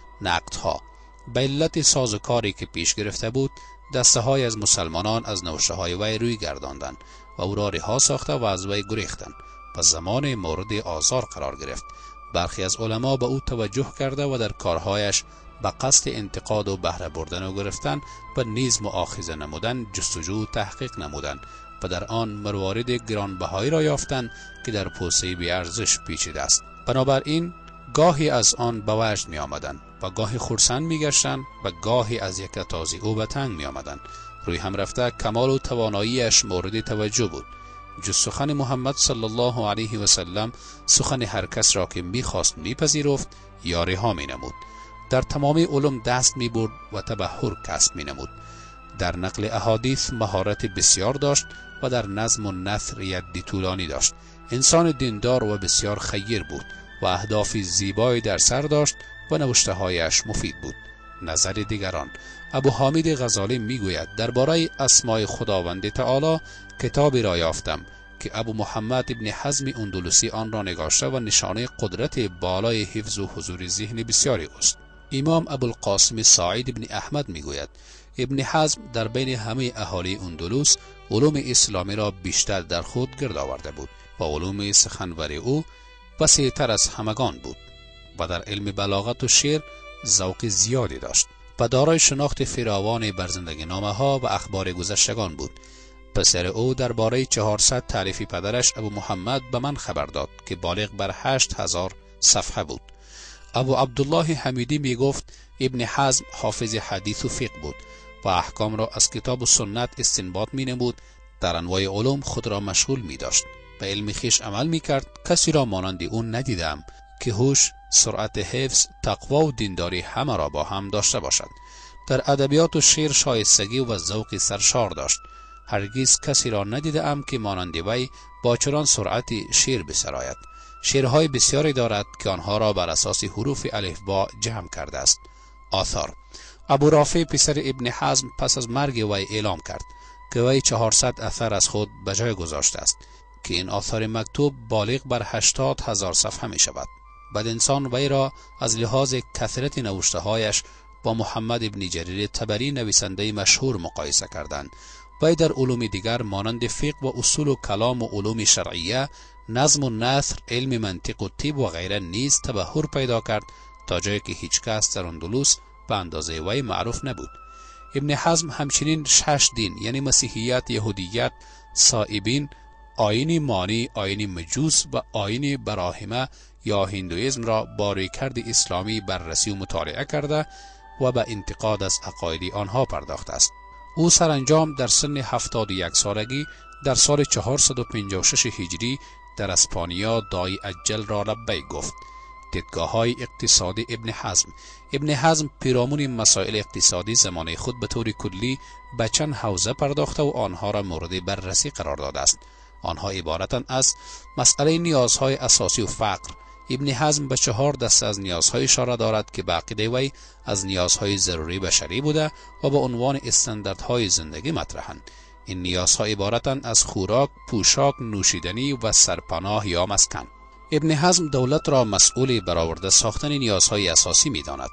نقدها: به علت سازوکاری که پیش گرفته بود، دسته های از مسلمانان از نوشته های وی روی گرداندند و او را رها ساخته و از وی گریختند و زمان مورد آزار قرار گرفت. برخی از علما به او توجه کرده و در کارهایش به قصد انتقاد و بهره بردن و گرفتن و نیز مؤاخذه نمودن جستجو تحقیق نمودند و در آن موارد گرانبهایی را یافتند که در پوسه بی ارزش پیچیده است. بنابراین گاهی از آن به وجد می آمدند و گاهی خرسند می گشتند و گاهی از یک تازی او به تنگ می آمدند. روی هم رفته کمال و تواناییش مورد توجه بود. جز سخن محمد صلی الله علیه و سلم سخن هر کس را که می خواست می پذیرفت یا رها می نمود. در تمام علوم دست می برد و تبحر کسب می نمود. در نقل احادیث مهارت بسیار داشت و در نظم و نثر یدی طولانی داشت. انسان دیندار و بسیار خیر بود و اهداف زیبایی در سر داشت و نوشته هایش مفید بود. نظر دیگران: ابو حامد غزالی می گوید درباره اسماء خداوند تعالی کتابی را یافتم که ابو محمد ابن حزم اندلسی آن را نگاشته و نشانه قدرت بالای حفظ و حضور ذهن بسیاری است. امام ابوالقاسم سعید ابن احمد می گوید ابن حزم در بین همه اهالی اندلس علوم اسلامی را بیشتر در خود گرد آورده بود و علوم سخنوری او وسیع‌تر از همگان بود و در علم بلاغت و شعر ذوق زیادی داشت و دارای شناخت فراوان بر زندگی نامه ها و اخبار گذشتگان بود. پسر او درباره چهارصد تعریف پدرش ابو محمد به من خبر داد که بالغ بر هشت هزار صفحه بود. ابو عبدالله حمیدی می گفت ابن حزم حافظ حدیث و فقه بود و احکام را از کتاب و سنت استنباط می نمود. در انواع علوم خود را مشغول می داشت، به علم خویش عمل می کرد. کسی را مانند او ندیدم که هوش، سرعت حفظ، تقوا و دینداری همه را با هم داشته باشد. در ادبیات و شعر شایستگی و ذوق سرشار داشت. هرگز کسی را ندیده ام که مانند وی با چنان سرعتی شعر بسراید. شعرهای بسیاری دارد که آنها را بر اساس حروف الفبا جمع کرده است. آثار: ابو رافع پسر ابن حزم پس از مرگ وی اعلام کرد که وی چهارصد اثر از خود به جای گذاشته است که این آثار مکتوب بالغ بر هشتاد هزار صفحه می شود. بعد انسان وی را از لحاظ کثرت نوشته هایش با محمد ابن جریر طبری نویسنده مشهور مقایسه کردند. وی در علوم دیگر مانند فقه و اصول و کلام و علوم شرعیه، نظم و نثر، علم منطق و طب و غیره نیز تبحر پیدا کرد تا جایی که هیچ کس در اندلس به اندازه وی معروف نبود. ابن حزم همچنین شش دین یعنی مسیحیت، یهودیت، سائبین، آیین مانی، آیین مجوس و آیین براهمه یا هندویزم را با رویکرد اسلامی بررسی و مطالعه کرده و به انتقاد از عقاید آنها پرداخته است. او سرانجام در سن هفتاد و یک سالگی در سال چهارصد و پنجاه و شش هجری در اسپانیا دای اجل را لبیک گفت. دیدگاه‌های اقتصادی ابن حزم: ابن حزم پیرامون مسائل اقتصادی زمانه خود به طور کلی به چند حوزه پرداخته و آنها را مورد بررسی قرار داده است. آنها عبارتند از مسئله نیازهای اساسی و فقر. ابن حزم به چهار دسته از نیازهای اشاره دارد که به عقیده وی از نیازهای ضروری بشری بوده و به عنوان استانداردهای زندگی مطرحند. این نیازها عبارتند از خوراک، پوشاک، نوشیدنی و سرپناه یا مسکن. ابن حزم دولت را مسئول برآورده ساختن نیازهای اساسی می‌داند.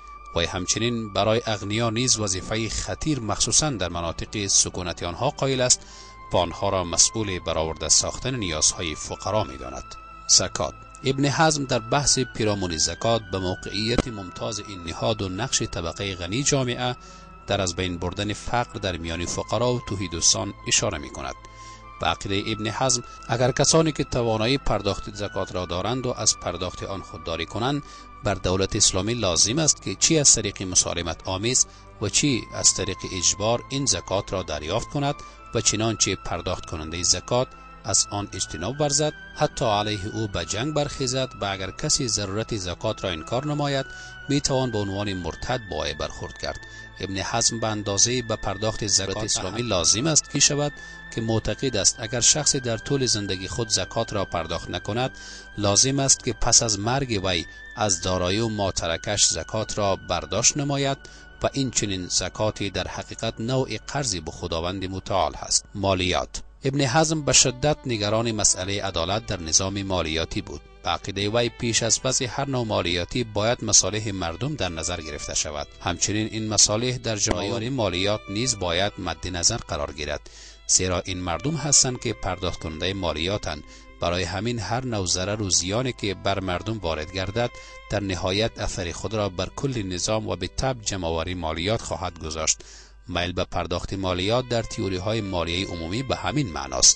و همچنین برای اغنیا نیز وظیفه خطیر مخصوصاً در مناطق سکونتی آنها قائل است و آنها را مسئول برآورده ساختن نیازهای فقرا می‌داند. زکات: ابن حزم در بحث پیرامون زکات به موقعیت ممتاز این نهاد و نقش طبقه غنی جامعه در از بین بردن فقر در میان فقرا و توحیدستان اشاره می کند. به عقیده ابن حزم اگر کسانی که توانایی پرداخت زکات را دارند و از پرداخت آن خودداری کنند، بر دولت اسلامی لازم است که چی از طریق مسالمت آمیز و چی از طریق اجبار این زکات را دریافت کند و چنانچه پرداخت کننده زکات از آن اجتناب ورزد، حتی علیه او به جنگ برخیزد و اگر کسی ضرورت زکات را انکار نماید می توان به عنوان مرتد با او برخورد کرد. ابن حزم به اندازه به پرداخت زکات اسلامی لازم است که شود که معتقد است اگر شخصی در طول زندگی خود زکات را پرداخت نکند، لازم است که پس از مرگ وی از دارایی و ماترکش زکات را برداشت نماید و این چنین زکاتی در حقیقت نوع قرضی به خداوند متعال هست. مالیات. ابن حزم به شدت نگران مسئله عدالت در نظام مالیاتی بود. به عقیده وی پیش از وضع هر نوع مالیاتی باید مصالح مردم در نظر گرفته شود. همچنین این مصالح در جریان مالیات نیز باید مد نظر قرار گیرد، زیرا این مردم هستند که پرداخت کننده مالیاتند. برای همین هر نوع ضرر و زیانی که بر مردم وارد گردد در نهایت اثر خود را بر کل نظام و به تبع جمع‌آوری مالیات خواهد گذاشت. میل به پرداخت مالیات در تئوری های مالیه عمومی به همین معناست.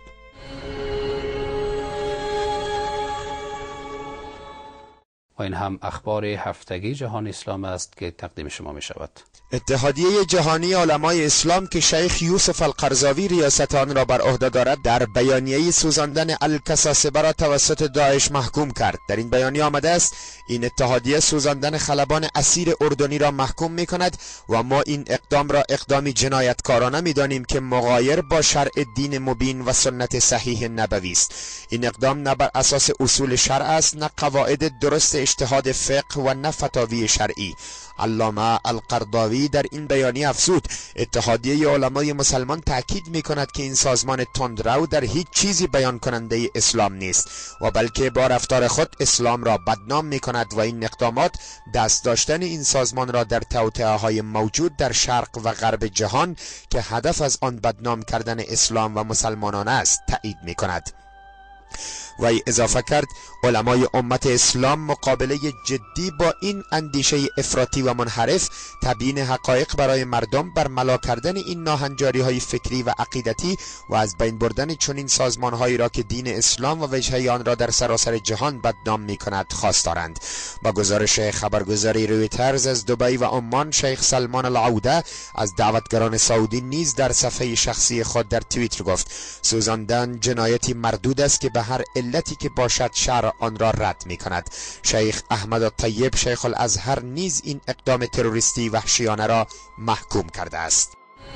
و این هم اخبار هفتگی جهان اسلام است که تقدیم شما می شود. اتحادیه جهانی علمای اسلام که شیخ یوسف القرضاوی ریاست آن را بر عهده دارد در بیانیه سوزاندن الکساسبه را توسط داعش محکوم کرد. در این بیانیه آمده است این اتحادیه سوزاندن خلبان اسیر اردنی را محکوم می کند و ما این اقدام را اقدامی جنایتکارانه می دانیم که مغایر با شرع دین مبین و سنت صحیح نبوی است. این اقدام نه بر اساس اصول شرع است، نه قواعد درست اجتهاد فقه و نه فتاوی شرعی. علامه القرضاوی در این بیانیه افزود اتحادیه علمای مسلمان تأکید می کند که این سازمان تندرو در هیچ چیزی بیان کننده اسلام نیست و بلکه با رفتار خود اسلام را بدنام می کند و این اقدامات دست داشتن این سازمان را در توطئه های موجود در شرق و غرب جهان که هدف از آن بدنام کردن اسلام و مسلمانان است تایید می کند. و اضافه کرد علمای امت اسلام مقابله جدی با این اندیشه افراطی و منحرف، تبیین حقایق برای مردم، برملا کردن این ناهنجاری های فکری و عقیدتی و از بین بردن چنین سازمان هایی را که دین اسلام و وجهه آن را در سراسر جهان بدنام می کند خواستارند. با گزارش خبرگزاری رویترز از دبی و عمان، شیخ سلمان العوده از دعوتگران سعودی نیز در صفحه شخصی خود در توییتر گفت سوزاندن جنایتی مردود است که به هر علتی که باشد شرع آن را رد می کند. شیخ احمد الطیب شیخ الازهر نیز این اقدام تروریستی وحشیانه را محکوم کرده است.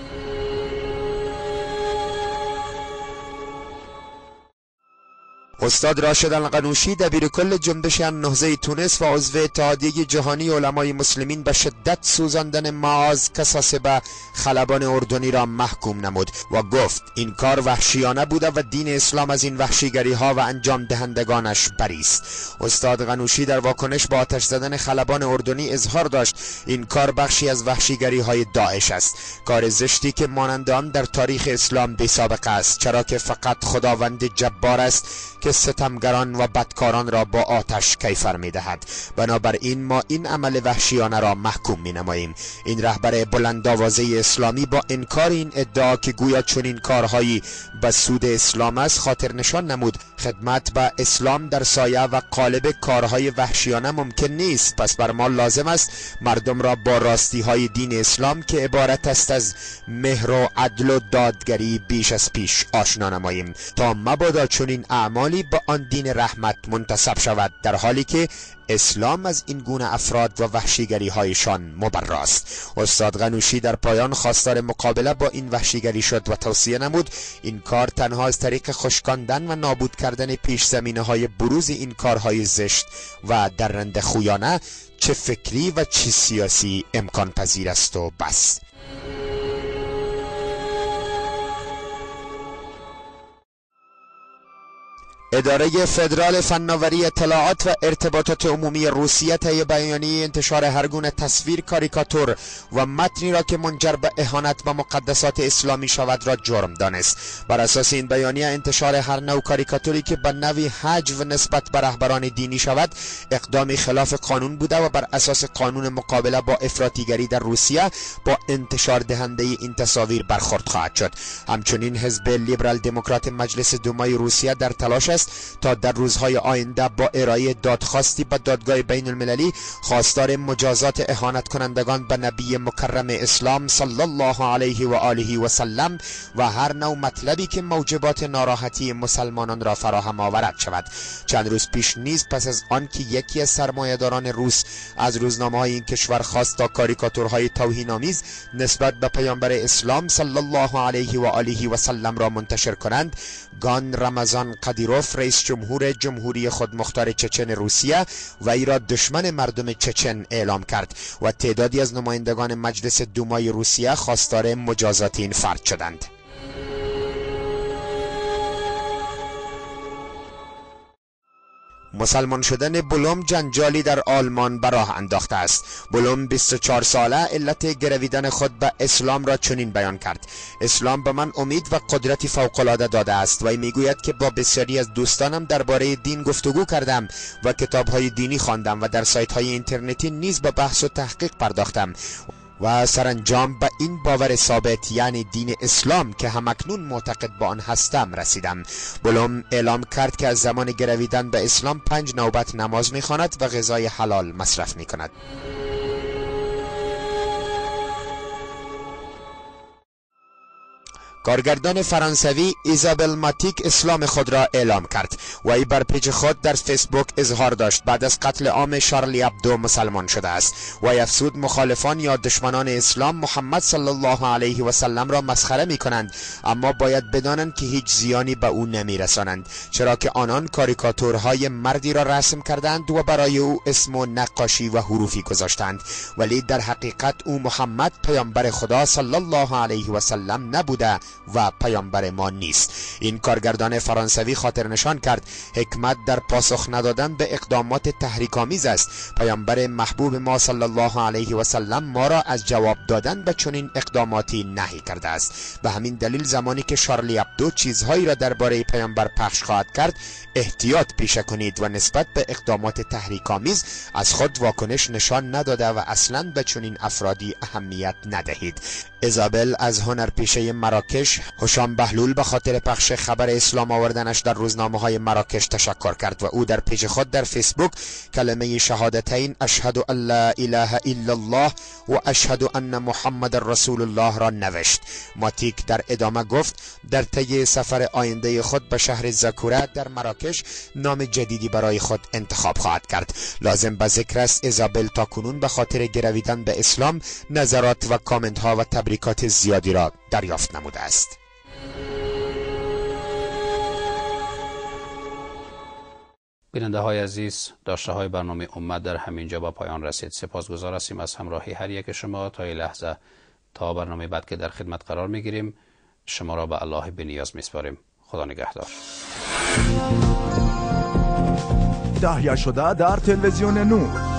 استاد راشد القنوشی دبیرکل جنبش النهضه تونس و عضو اتحادیه جهانی علمای مسلمین به شدت سوزاندن معاذ کساسبه خلبان اردنی را محکوم نمود و گفت این کار وحشیانه بوده و دین اسلام از این وحشیگری ها و انجام دهندگانش بری است. استاد قنوشی در واکنش با آتش زدن خلبان اردنی اظهار داشت این کار بخشی از وحشیگری های داعش است، کار زشتی که مانند آن در تاریخ اسلام بی سابقه است، چرا که فقط خداوند جبار است که ستمگران و بدکاران را با آتش کیفر می دهد. بنابراین ما این عمل وحشیانه را محکوم می نماییم. این رهبر بلند آوازه اسلامی با انکار این ادعا که گویا چنین کارهایی به سود اسلام است خاطر نشان نمود خدمت به اسلام در سایه و قالب کارهای وحشیانه ممکن نیست. پس بر ما لازم است مردم را با راستی های دین اسلام که عبارت است از مهر و عدل و دادگری بیش از پیش آشنا نماییم تا مبادا چنین اعمالی به آن دین رحمت منتسب شود، در حالی که اسلام از این گونه افراد و وحشیگری هایشان مبراست. استاد قنوشی در پایان خواستار مقابله با این وحشیگری شد و توصیه نمود این کار تنها از طریق خشکاندن و نابود کردن پیش زمینه های بروز این کارهای زشت و درنده خویانه چه فکری و چه سیاسی امکان پذیر است و بس. اداره فدرال فناوری اطلاعات و ارتباطات عمومی روسیه طی بیانیه انتشار هر گونه تصویر، کاریکاتور و متنی را که منجر به اهانت به مقدسات اسلامی شود را جرم دانست. بر اساس این بیانیه انتشار هر نوع کاریکاتوری که به نوعی حجو نسبت به رهبران دینی شود اقدامی خلاف قانون بوده و بر اساس قانون مقابله با افراطیگری در روسیه با انتشار دهنده این تصاویر برخورد خواهد شد. همچنین حزب لیبرال دموکرات مجلس دومای روسیه در تلاش است تا در روزهای آینده با ارائه دادخواستی به دادگاه بین المللی خواستار مجازات اهانت کنندگان به نبی مکرم اسلام صلی الله علیه و آله و سلم و هر نوع مطلبی که موجبات ناراحتی مسلمانان را فراهم آورد شود. چند روز پیش نیز پس از آن که یکی از سرمایه‌داران روس از روزنامه‌های این کشور خواست تا کاریکاتورهای توهین‌آمیز نسبت به پیامبر اسلام صلی الله علیه و آله و سلم را منتشر کنند، گان رمضان قدیروف مکارف رئیس جمهور جمهوری خودمختار چچن روسیه وی را دشمن مردم چچن اعلام کرد و تعدادی از نمایندگان مجلس دومای روسیه خواستار مجازات این فرد شدند. مسلمان شدن بلوم جنجالی در آلمان به راه انداخته است. بلوم بیست و چهار ساله علت گرویدن خود به اسلام را چنین بیان کرد: اسلام به من امید و قدرتی فوق‌العاده داده است. و میگوید که با بسیاری از دوستانم درباره دین گفتگو کردم و کتاب‌های دینی خواندم و در سایت‌های اینترنتی نیز به بحث و تحقیق پرداختم و سرانجام به این باور ثابت، یعنی دین اسلام که همکنون معتقد به آن هستم، رسیدم. بلوم اعلام کرد که از زمان گرویدن به اسلام پنج نوبت نماز می‌خواند و غذای حلال مصرف می‌کند. کارگردان فرانسوی ایزابل ماتیک اسلام خود را اعلام کرد. وی بر پیج خود در فیسبوک اظهار داشت بعد از قتل عام شارلی ابدو مسلمان شده است. وی افزود مخالفان یا دشمنان اسلام محمد صلی الله علیه و سلم را مسخره می کنند، اما باید بدانند که هیچ زیانی به او نمی رسانند، چرا که آنان کاریکاتورهای مردی را رسم کردند و برای او اسم و نقاشی و حروفی گذاشتند، ولی در حقیقت او محمد پیامبر خدا صلی الله علیه و سلم نبوده و پیامبر ما نیست. این کارگردان فرانسوی خاطر نشان کرد حکمت در پاسخ ندادن به اقدامات تحریک‌آمیز است. پیامبر محبوب ما صلی الله علیه و سلم ما را از جواب دادن به چنین اقداماتی نهی کرده است. به همین دلیل زمانی که شارلی ابدو چیزهایی را درباره پیامبر پخش خواهد کرد، احتیاط پیشه کنید و نسبت به اقدامات تحریک‌آمیز از خود واکنش نشان نداده و اصلاً به چنین افرادی اهمیت ندهید. ایزابل از هنرپیشه مراکش هشام بهلول به خاطر پخش خبر اسلام آوردنش در روزنامه‌های مراکش تشکر کرد و او در پیج خود در فیسبوک کلمه شهادتین اشهد ان لا اله الا الله و اشهد ان محمد رسول الله را نوشت. ماتیک در ادامه گفت در طی سفر آینده خود به شهر زکوره در مراکش نام جدیدی برای خود انتخاب خواهد کرد. لازم به ذکر است ایزابل تا کنون به خاطر گرویدن به اسلام نظرات و کامنت ها و تبریکات زیادی را دریافت نموده است. بیننده های عزیز، داشته های برنامه امت در همین جا با پایان رسید. سپاسگزار هستیم از همراهی هر یک شما تا این لحظه. تا برنامه بعد که در خدمت قرار میگیریم شما را به الله بنیاز میسپاریم. خدا نگهدار. تهیه شده در تلویزیون نور.